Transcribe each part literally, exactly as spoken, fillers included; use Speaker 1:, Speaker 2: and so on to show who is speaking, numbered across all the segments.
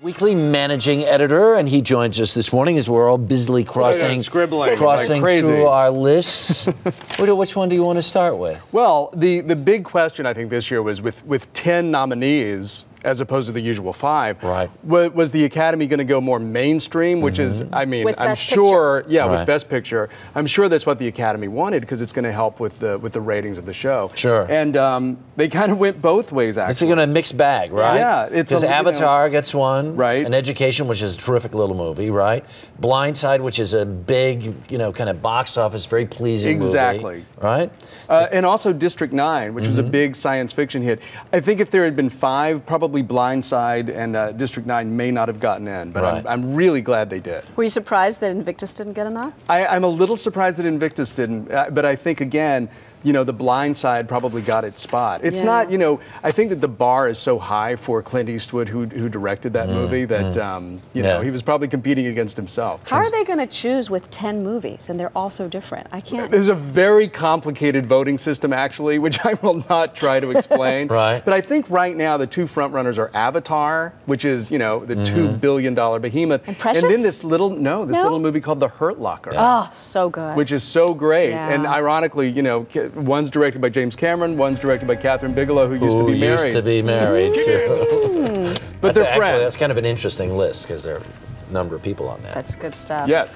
Speaker 1: Weekly managing editor, and he joins us this morning as we're all busily crossing,
Speaker 2: scribbling,
Speaker 1: crossing
Speaker 2: like crazy.
Speaker 1: through our lists. Which one do you want to start with?
Speaker 2: Well, the, the big question I think this year was with, with ten nominees, as opposed to the usual five,
Speaker 1: right.
Speaker 2: was, was the Academy going to go more mainstream, which mm-hmm. is, I mean,
Speaker 3: with
Speaker 2: I'm
Speaker 3: Best
Speaker 2: sure,
Speaker 3: Picture.
Speaker 2: yeah,
Speaker 1: right.
Speaker 2: with Best Picture. I'm sure that's what the Academy wanted because it's going to help with the with the ratings of the show.
Speaker 1: Sure.
Speaker 2: And um, they kind of went both ways, actually.
Speaker 1: It's going to mix bag, right?
Speaker 2: Yeah. It's
Speaker 1: Because Avatar
Speaker 2: you know,
Speaker 1: gets one.
Speaker 2: Right.
Speaker 1: An Education, which is a terrific little movie, right? Blindside, which is a big, you know, kind of box office, very pleasing
Speaker 2: exactly.
Speaker 1: movie. Right.
Speaker 2: Uh, and also District nine, which mm-hmm. was a big science fiction hit. I think if there had been five, probably Blindside and uh, District nine may not have gotten in, but
Speaker 1: right.
Speaker 2: I'm, I'm really glad they did.
Speaker 3: Were you surprised that Invictus didn't get a nod?
Speaker 2: I, I'm a little surprised that Invictus didn't, uh, but I think, again, you know, The Blind Side probably got its spot. It's
Speaker 3: yeah.
Speaker 2: not, you know, I think that the bar is so high for Clint Eastwood, who, who directed that mm, movie, that, mm. um, you
Speaker 1: yeah.
Speaker 2: know, he was probably competing against himself.
Speaker 3: How are they going to choose with ten movies, and they're all so different? I can't.
Speaker 2: There's a very complicated voting system, actually, which I will not try to explain.
Speaker 1: Right.
Speaker 2: But I think right now the two frontrunners are Avatar, which is, you know, the
Speaker 1: mm-hmm.
Speaker 2: two billion dollar behemoth.
Speaker 3: And Precious?
Speaker 2: And then this little, no, this
Speaker 3: no?
Speaker 2: little movie called The Hurt Locker.
Speaker 3: Yeah. Oh, so good.
Speaker 2: Which is so great.
Speaker 3: Yeah.
Speaker 2: And ironically, you know, one's directed by James Cameron, one's directed by Catherine Bigelow, who,
Speaker 1: who
Speaker 2: used to be married.
Speaker 1: used to be married, too.
Speaker 2: But
Speaker 1: that's
Speaker 2: they're
Speaker 1: actually,
Speaker 2: friends.
Speaker 1: That's kind of an interesting list, because there are a number of people on that.
Speaker 3: That's good stuff.
Speaker 2: Yes.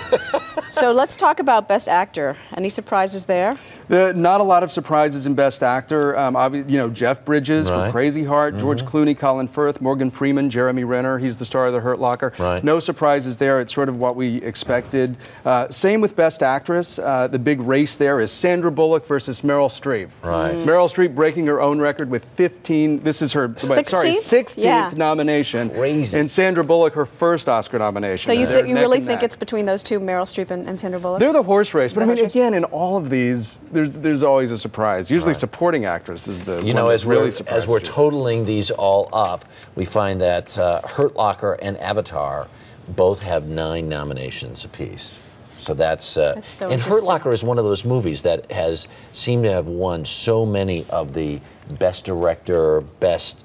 Speaker 3: So let's talk about Best Actor. Any surprises there?
Speaker 2: The, not a lot of surprises in Best Actor. Um, obvi- you know, Jeff Bridges
Speaker 1: right.
Speaker 2: for Crazy Heart, mm-hmm. George Clooney, Colin Firth, Morgan Freeman, Jeremy Renner. He's the star of The Hurt Locker.
Speaker 1: Right.
Speaker 2: No surprises there. It's sort of what we expected. Uh, same with Best Actress. Uh, the big race there is Sandra Bullock versus Meryl Streep.
Speaker 1: Right.
Speaker 2: Mm. Meryl Streep breaking her own record with fifteen. This is her
Speaker 3: sixteenth?
Speaker 2: sorry sixteenth
Speaker 3: Yeah.
Speaker 2: nomination.
Speaker 1: Crazy.
Speaker 2: And Sandra Bullock her first Oscar nomination.
Speaker 3: So you,
Speaker 2: They're
Speaker 3: th- you
Speaker 2: neck
Speaker 3: really
Speaker 2: and
Speaker 3: think
Speaker 2: neck.
Speaker 3: it's between those two, Meryl Streep and, and Sandra Bullock?
Speaker 2: They're the horse race, but
Speaker 3: The
Speaker 2: I mean,
Speaker 3: horse race.
Speaker 2: again, in all of these, there's there's always a surprise. Usually,
Speaker 1: Right.
Speaker 2: supporting actress is the
Speaker 1: You
Speaker 2: one
Speaker 1: know,
Speaker 2: that
Speaker 1: as
Speaker 2: really
Speaker 1: we're
Speaker 2: surprises
Speaker 1: as we're
Speaker 2: you.
Speaker 1: totaling these all up, we find that uh, Hurt Locker and Avatar both have nine nominations apiece. So that's, uh,
Speaker 3: That's so
Speaker 1: and Hurt
Speaker 3: interesting.
Speaker 1: Locker is one of those movies that has seemed to have won so many of the Best Director, Best.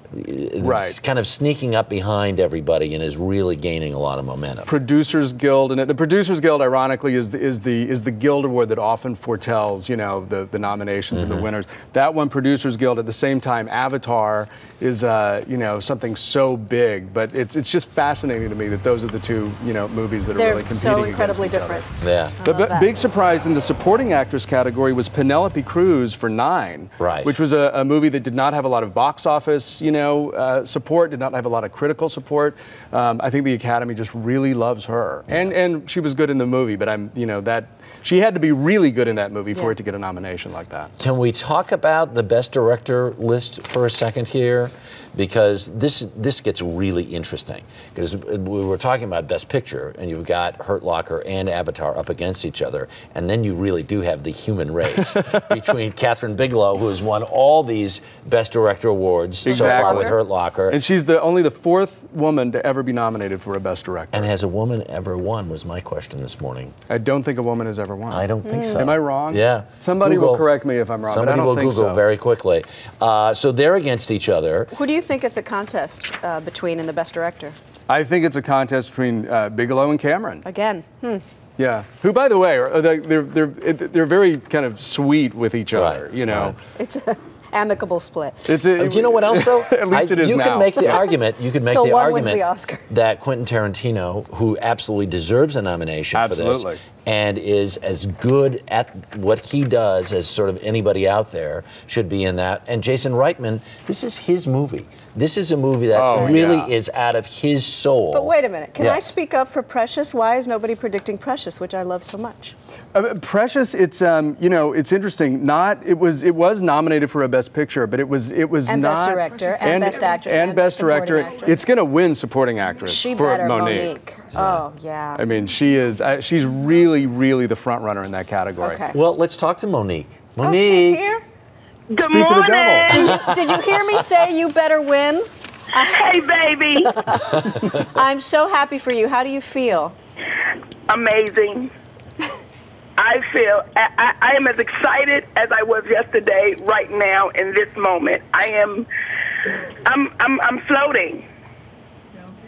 Speaker 2: Right.
Speaker 1: It's kind of sneaking up behind everybody and is really gaining a lot of momentum.
Speaker 2: Producers Guild, and the Producers Guild, ironically, is the, is the is the guild award that often foretells, you know, the, the nominations
Speaker 1: Mm-hmm.
Speaker 2: and the winners. That one, Producers Guild. At the same time, Avatar is, uh, you know, something so big. But it's it's just fascinating to me that those are the two, you know, movies that are
Speaker 3: They're
Speaker 2: really competing
Speaker 3: so incredibly
Speaker 2: against each
Speaker 3: different.
Speaker 2: other.
Speaker 1: Yeah.
Speaker 2: The
Speaker 3: love
Speaker 2: b-
Speaker 3: that.
Speaker 2: big surprise in the supporting actress category was Penelope Cruz for Nine,
Speaker 1: Right.
Speaker 2: which was a, a movie that did not have a lot of box office, you know, uh, support, did not have a lot of critical support. Um, I think the Academy just really loves her, and and she was good in the movie. But I'm, you know, that she had to be really good in that movie for
Speaker 3: Yeah.
Speaker 2: it to get a nomination like that.
Speaker 1: Can we talk about the Best Director list for a second here? Because this this gets really interesting. Because we were talking about Best Picture, and you've got Hurt Locker and Avatar up against each other, and then you really do have the human race between Catherine Bigelow, who has won all these Best Director awards so far
Speaker 2: Exactly.
Speaker 1: with Hurt Locker,
Speaker 2: And she's the only the fourth woman to ever be nominated for a Best Director.
Speaker 1: and has a woman ever won? Was my question this morning.
Speaker 2: I don't think a woman has ever won.
Speaker 1: I don't think so.
Speaker 2: Am I wrong?
Speaker 1: Yeah.
Speaker 2: Somebody
Speaker 1: Google.
Speaker 2: will correct me if I'm wrong.
Speaker 1: Somebody
Speaker 2: but I don't
Speaker 1: will
Speaker 2: think
Speaker 1: Google
Speaker 2: so.
Speaker 1: very quickly. Uh, so they're against each other.
Speaker 3: Who do you think it's a contest uh, between in the Best Director?
Speaker 2: I think it's a contest between uh, Bigelow and Cameron.
Speaker 3: Again, hmm.
Speaker 2: Yeah, who, by the way, are they're they're they're, they're very kind of sweet with each other.
Speaker 1: Right,
Speaker 2: You know,
Speaker 1: right.
Speaker 3: It's an amicable split.
Speaker 2: it's a,
Speaker 1: Uh, you know what else, though?
Speaker 2: At least
Speaker 1: I-
Speaker 2: it is
Speaker 1: you
Speaker 2: now.
Speaker 1: can make the argument. You can make
Speaker 3: Till
Speaker 1: the
Speaker 3: one wins
Speaker 1: argument
Speaker 3: the Oscar.
Speaker 1: that Quentin Tarantino, who absolutely deserves a nomination for
Speaker 2: Absolutely.
Speaker 1: this, and is as good at what he does as sort of anybody out there, should be in that. And Jason Reitman, this is his movie. This is a movie that
Speaker 2: Oh,
Speaker 1: really
Speaker 2: yeah.
Speaker 1: is out of his soul.
Speaker 3: But wait a minute. Can I
Speaker 1: Yes.
Speaker 3: speak up for Precious? Why is nobody predicting Precious, which I love so much?
Speaker 2: Uh, Precious, it's um, you know, it's interesting. Not it was it was nominated for a Best Picture, but it was it was
Speaker 3: And
Speaker 2: not
Speaker 3: Best Director, and Best Actress,
Speaker 2: and,
Speaker 3: and
Speaker 2: Best
Speaker 3: Supporting
Speaker 2: Director.
Speaker 3: Actress.
Speaker 2: It's going to win Supporting Actress
Speaker 3: She
Speaker 2: for
Speaker 3: better,
Speaker 2: Monique.
Speaker 3: Monique. Oh, yeah.
Speaker 2: I mean, she is uh, she's really really the front runner in that category.
Speaker 3: Okay.
Speaker 1: Well, let's talk to Monique.
Speaker 3: Oh,
Speaker 1: Monique.
Speaker 3: she's here?
Speaker 4: Good
Speaker 2: Speak of the
Speaker 4: morning.
Speaker 2: devil.
Speaker 3: Did you, did you hear me say you better win?
Speaker 4: Hey, baby.
Speaker 3: I'm so happy for you. How do you feel?
Speaker 4: Amazing. I feel I, I, I am as excited as I was yesterday. Right now, in this moment, I am. I'm I'm I'm floating.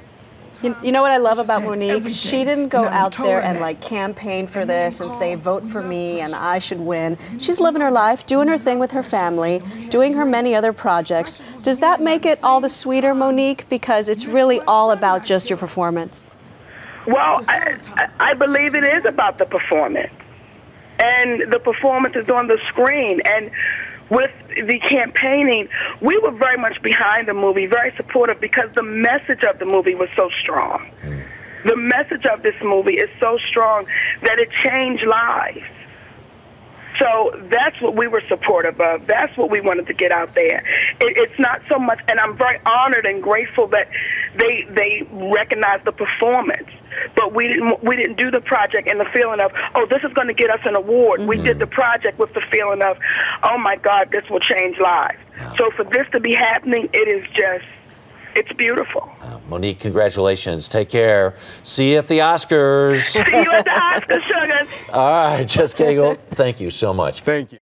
Speaker 3: You, you know what I love about Monique? She didn't go out there and like campaign for this and say, vote for me and I should win. She's living her life, doing her thing with her family, doing her many other projects. Does that make it all the sweeter, Monique? Because it's really all about just your performance.
Speaker 4: Well, I, I believe it is about the performance. And the performance is on the screen. And with the campaigning, we were very much behind the movie, very supportive, because the message of the movie was so strong. Mm. The message of this movie is so strong that it changed lives. So that's what we were supportive of. That's what we wanted to get out there. It, it's not so much, and I'm very honored and grateful that they they recognize the performance. But we didn't we didn't do the project in the feeling of, oh, this is going to get us an award. Mm-hmm. We did the project with the feeling of, oh my God, this will change lives. Wow. So for this to be happening, it is just, it's beautiful.
Speaker 1: Uh, Monique, congratulations. Take care. See you at the Oscars.
Speaker 4: See you at the Oscars, sugars.
Speaker 1: All right, Jess Cagle, thank you so much.
Speaker 2: Thank you.